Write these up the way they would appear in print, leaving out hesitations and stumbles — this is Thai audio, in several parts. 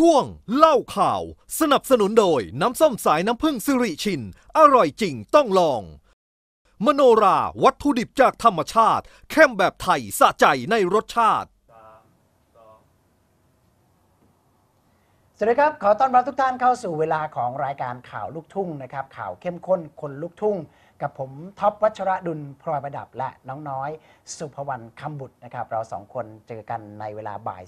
ช่วงเล่าข่าวสนับสนุนโดยน้ำส้มสายน้ำผึ้งสิริชินอร่อยจริงต้องลองมโนราวัตถุดิบจากธรรมชาติเข้มแบบไทยสะใจในรสชาติสวัสดีครับขอต้อนรับทุกท่านเข้าสู่เวลาของรายการข่าวลูกทุ่งนะครับข่าวเข้มข้นคนลูกทุ่งกับผมท็อปวัชรดุลพลอยประดับและน้องน้อยสุภวรรณคำบุตรนะครับเราสองคนเจอกันในเวลาบ่าย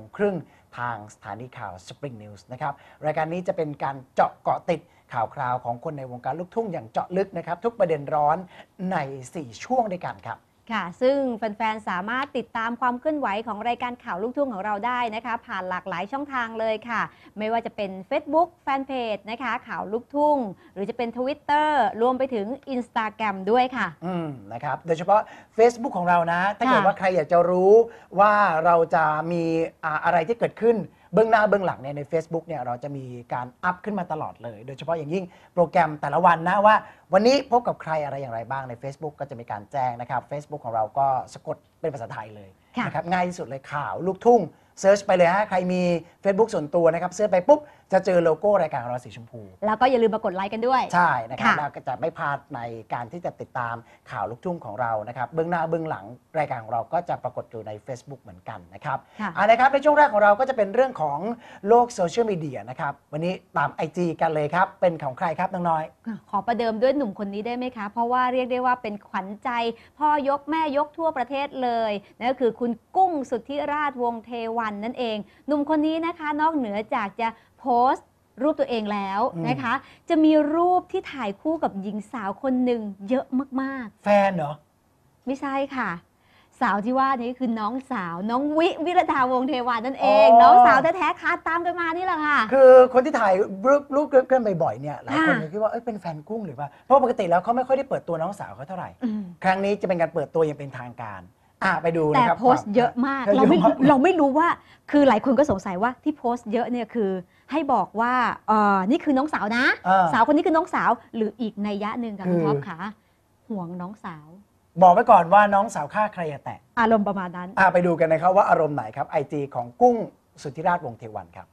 2:30 ทางสถานีข่าว Spring News นะครับรายการนี้จะเป็นการเจาะเกาะติดข่าวคราวของคนในวงการลูกทุ่งอย่างเจาะลึกนะครับทุกประเด็นร้อนใน4ช่วงด้วยกันครับค่ะซึ่งแฟนๆสามารถติดตามความเคลื่อนไหวของรายการข่าวลูกทุ่งของเราได้นะคะผ่านหลากหลายช่องทางเลยค่ะไม่ว่าจะเป็น Facebook แฟนเพจนะคะข่าวลูกทุ่งหรือจะเป็น Twitter รวมไปถึง Instagram ด้วยค่ะนะครับโดยเฉพาะ Facebook ของเรานะถ้าเกิดว่าใครอยากจะรู้ว่าเราจะมีอะไรที่เกิดขึ้นเบื้องหน้าเบื้องหลังเนี่ยใน Facebook เนี่ยเราจะมีการอัพขึ้นมาตลอดเลยโดยเฉพาะอย่างยิ่งโปรแกรมแต่ละวันนะว่าวันนี้พบกับใครอะไรอย่างไรบ้างใน Facebook ก็จะมีการแจ้งนะครับ Facebook ของเราก็สะกดเป็นภาษาไทยเลยนะครับง่ายที่สุดเลยข่าวลูกทุ่งเซิร์ชไปเลยฮะใครมี Facebook ส่วนตัวนะครับเซิร์ชไปปุ๊บจะเจอโลโก้รายการของเราสีชมพูแล้วก็อย่าลืมมากดไลค์กันด้วยใช่นะครับเราก็จะไม่พลาดในการที่จะติดตามข่าวลูกทุ่งของเรานะครับเบื้องหน้าเบื้องหลังรายการของเราก็จะปรากฏอยู่ใน Facebook เหมือนกันนะครับนะครับในช่วงแรกของเราก็จะเป็นเรื่องของโลกโซเชียลมีเดียนะครับวันนี้ตาม IG กันเลยครับเป็นของใครครับน้องน้อยขอประเดิมด้วยหนุ่มคนนี้ได้ไหมคะเพราะว่าเรียกได้ว่าเป็นขวัญใจพ่อยกแม่ยกทั่วประเทศเลยนั่นก็คือคุณกุ้งสุทธิราชวงศ์เทวันนั่นเองหนุ่มคนนี้นะคะนอกเหนือจากจะโพสต์รูปตัวเองแล้วนะคะจะมีรูปที่ถ่ายคู่กับหญิงสาวคนหนึ่งเยอะมากๆแฟนเหรอไม่ใช่ค่ะสาวที่ว่านี้คือน้องสาวน้องวิรดาวงศ์เทวันนั่นเองน้องสาวแท้ๆคาตามกันมานี่แหละค่ะคือคนที่ถ่ายรูปเกินบ่อยๆเนี่ยหลายคนคิดว่าเป็นแฟนกุ้งหรือเปล่าเพราะปกติแล้วเขาไม่ค่อยได้เปิดตัวน้องสาวเขาเท่าไหร่ครั้งนี้จะเป็นการเปิดตัวอย่างเป็นทางการไปดูนะครับแต่โพสต์เยอะมากเราไม่รู้ว่าคือหลายคนก็สงสัยว่าที่โพสต์เยอะเนี่ยคือให้บอกว่านี่คือน้องสาวนะสาวคนนี้คือน้องสาวหรืออีกนัยยะหนึ่งค่ะคุณท็อปคะห่วงน้องสาวบอกไว้ก่อนว่าน้องสาวฆ่าใครแตะอารมณ์ประมาณนั้นไปดูกันนะครับว่าอารมณ์ไหนครับ IG ของกุ้งสุทธิราชวงศ์เทวันครับ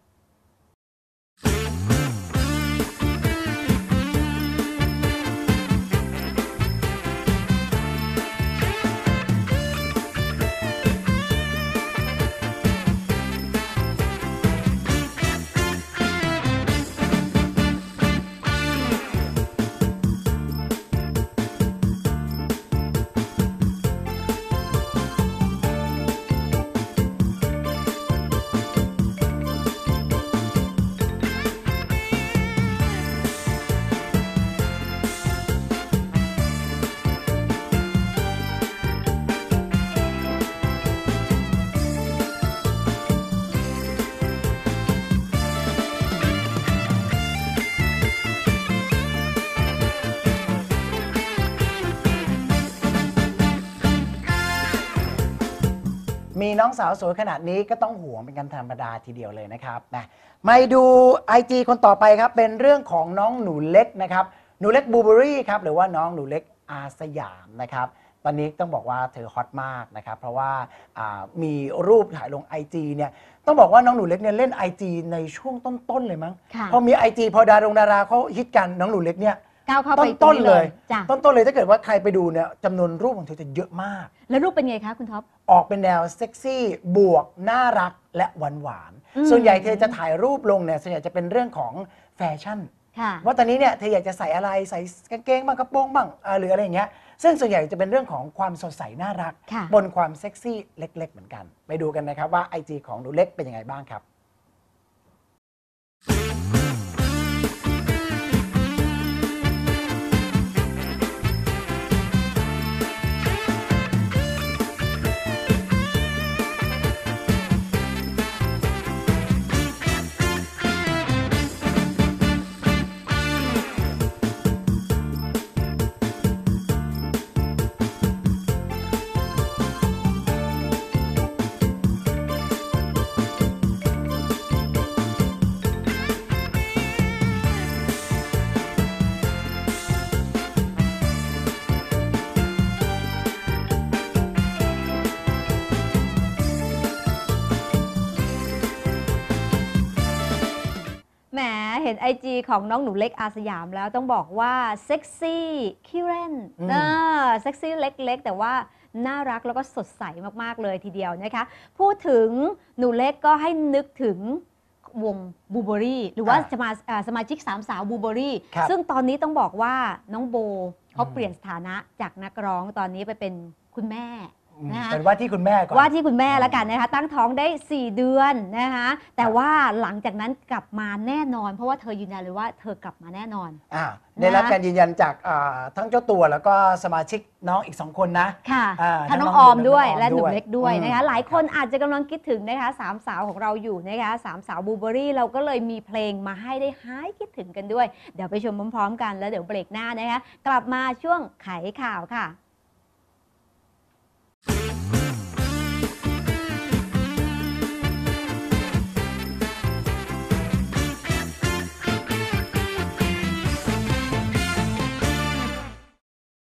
มีน้องสาวสวยขนาดนี้ก็ต้องห่วงเป็นกันธรรมดาทีเดียวเลยนะครับนะมาดู IG คนต่อไปครับเป็นเรื่องของน้องหนูเล็กนะครับหนูเล็กบูเบอรี่ครับหรือว่าน้องหนูเล็กอาสยามนะครับตอนนี้ต้องบอกว่าเธอฮอตมากนะครับเพราะว่ามีรูปถ่ายลง IG เนี่ยต้องบอกว่าน้องหนูเล็กเนี่ยเล่น IG ในช่วงต้นๆเลยมั้งพอมี IG พอดาราเขาฮิตกันน้องหนูเล็กเนี่ยต้นเลยถ้าเกิดว่าใครไปดูเนี่ยจำนวนรูปของเธอจะเยอะมากแล้วรูปเป็นไงคะคุณท็อปออกเป็นแนวเซ็กซี่บวกน่ารักและหวานส่วนใหญ่เธอจะถ่ายรูปลงเนี่ยส่วนใหญ่จะเป็นเรื่องของแฟชั่นว่าตอนนี้เนี่ยเธออยากจะใส่อะไรใส่กางเกงบ้างกระโปรงบ้างหรืออะไรอย่างเงี้ยซึ่งส่วนใหญ่จะเป็นเรื่องของความสดใสน่ารักบนความเซ็กซี่เล็กๆเหมือนกันไปดูกันนะครับว่า IG ของหนูเล็กเป็นยังไงบ้างครับ IG ของน้องหนูเล็กอาสยามแล้วต้องบอกว่าเซ็กซี่ขี้เล่นเซ็กซี่เล็กๆแต่ว่าน่ารักแล้วก็สดใสมากๆเลยทีเดียวนะคะพูดถึงหนูเล็กก็ให้นึกถึงวงบูเบอรี่หรือว่าสมาชิกสามสาวบูเบอรี่ซึ่งตอนนี้ต้องบอกว่าน้องโบเขาเปลี่ยนสถานะจากนักร้องตอนนี้ไปเป็นคุณแม่นะคะเป็นว่าที่คุณแม่ก่อนว่าที่คุณแม่แล้วกันนะคะตั้งท้องได้4 เดือนนะคะแต่ว่าหลังจากนั้นกลับมาแน่นอนเพราะว่าเธอยืนยันเลยว่าเธอกลับมาแน่นอนได้รับการยืนยันจากทั้งเจ้าตัวแล้วก็สมาชิกน้องอีก2 คนนะค่ะทั้งน้องออมด้วยและหนุ่มเล็กด้วยนะคะหลายคนอาจจะกำลังคิดถึงนะคะ3 สาวของเราอยู่นะคะ3 สาวบูเบอรี่เราก็เลยมีเพลงมาให้ได้หายคิดถึงกันด้วยเดี๋ยวไปชมพร้อมๆกันแล้วเดี๋ยวเบรกหน้านะคะกลับมาช่วงไขข่าวค่ะ